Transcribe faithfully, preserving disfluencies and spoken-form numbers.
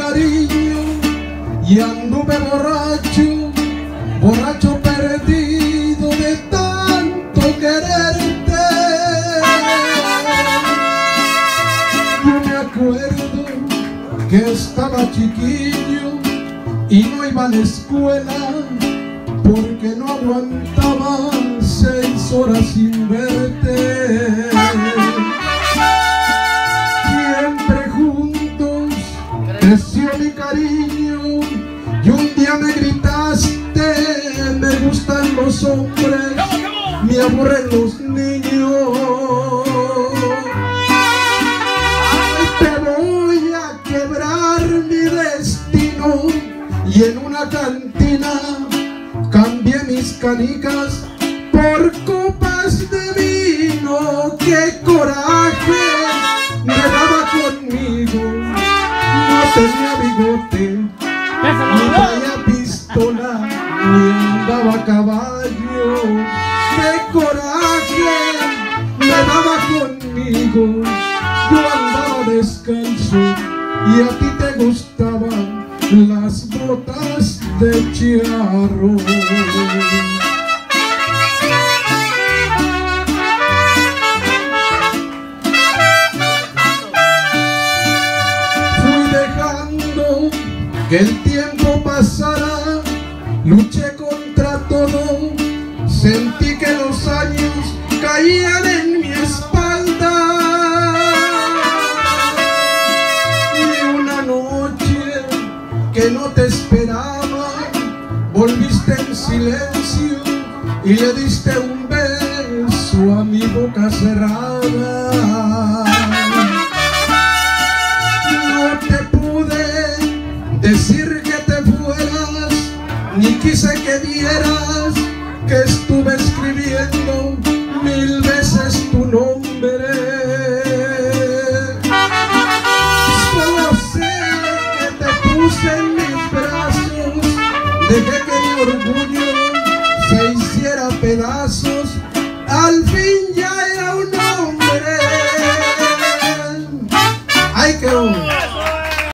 cariño y anduve borracho, borracho perdido de tanto quererte. Yo me acuerdo que estaba chiquillo y no iba a la escuela porque no aguantaba seis horas sin verte. Siempre juntos creció mi cariño y un día me gritaste: me gustan los hombres, me aburren los niños. Te voy a quebrar mi destino. Y en una cantina cambié mis canicas por copas de vino. ¡Qué coraje me daba conmigo! No tenía bigote, ni traía pistola, ni andaba a caballo. ¡Qué coraje me daba conmigo! Yo andaba descalzo y a ti te gustaban las botas de charro. Fui dejando que el tiempo pasara, luché contra todo, sentí que los años caían en mi espalda. Que no te esperaba, volviste en silencio y le diste un beso a mi boca cerrada. No te pude decir que te fueras, ni quise que vieras que estuve escribiendo mil veces tu nombre. En mis brazos dejé que mi orgullo se hiciera pedazos. Al fin